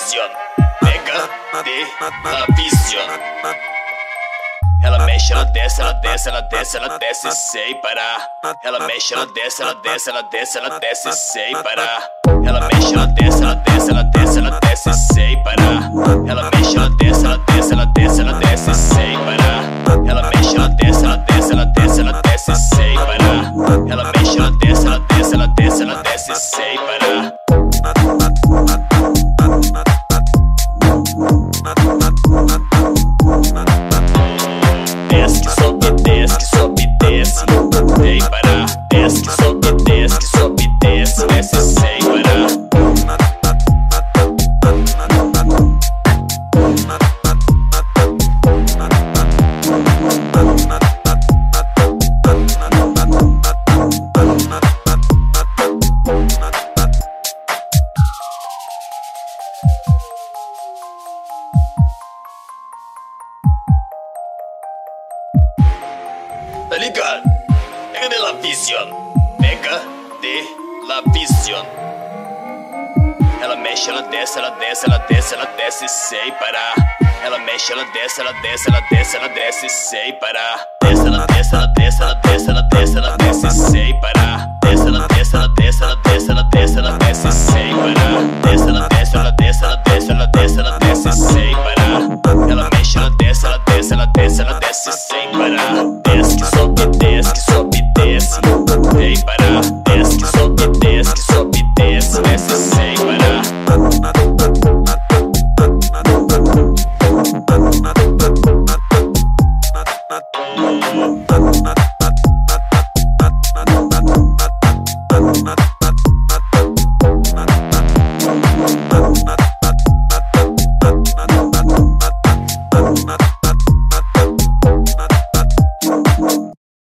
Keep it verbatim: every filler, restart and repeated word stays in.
vision, pega de la vision. Ela mexe, ela desce, ela desce, ela desce, ela desce sem parar. Ela mexe, ela desce, ela desce, ela desce, ela desce sem parar. Ela mexe, ela desce, ela desce, ela desce, ela desce sem parar. Ela mexe, ela desce, ela desce, ela desce, ela desce sem parar. Ela mexe, ela desce, ela desce, ela desce, ela desce sem parar. Ela mexe, ela desce, ela desce, ela desce, ela desce sem parar. Desce que sobe, desce que sobe, desce sem parar. Desce que sobe, desce que sobe, desce, desce sem parar. Tá ligado? Pega de la vision, pega de la vision. Ela mexe, ela desce, ela desce, ela desce, ela desce sem parar. Ela mexe, ela desce, ela desce, ela desce, ela desce sem parar. Desce, ela desce, ela desce, ela desce, ela desce, ela desce sem parar. Desce, ela desce, ela desce, ela desce, ela desce, ela desce sem parar. Desce, ela desce, ela desce, ela desce, ela desce, ela desce sem parar. Ela mexe, ela desce, ela desce, ela desce, ela desce sem parar. Desce que sobe,